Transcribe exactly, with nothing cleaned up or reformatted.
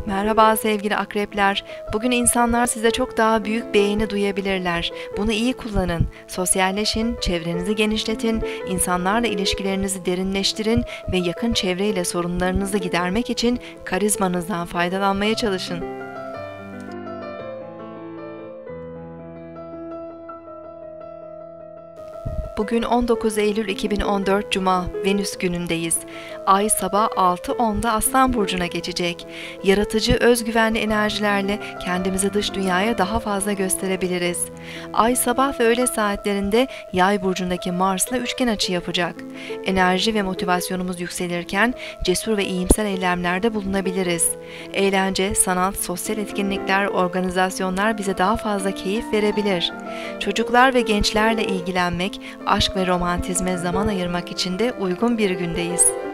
Merhaba sevgili akrepler. Bugün insanlar size çok daha büyük beğeni duyabilirler. Bunu iyi kullanın. Sosyalleşin, çevrenizi genişletin, insanlarla ilişkilerinizi derinleştirin ve yakın çevreyle sorunlarınızı gidermek için karizmanızdan faydalanmaya çalışın. Bugün on dokuz Eylül iki bin on dört Cuma, Venüs günündeyiz. Ay sabah altı onda Aslan Burcu'na geçecek. Yaratıcı, özgüvenli enerjilerle kendimizi dış dünyaya daha fazla gösterebiliriz. Ay sabah ve öğle saatlerinde Yay burcundaki Mars'la üçgen açı yapacak. Enerji ve motivasyonumuz yükselirken cesur ve iyimser eylemlerde bulunabiliriz. Eğlence, sanat, sosyal etkinlikler, organizasyonlar bize daha fazla keyif verebilir. Çocuklar ve gençlerle ilgilenmek, aşk ve romantizme zaman ayırmak için de uygun bir gündeyiz.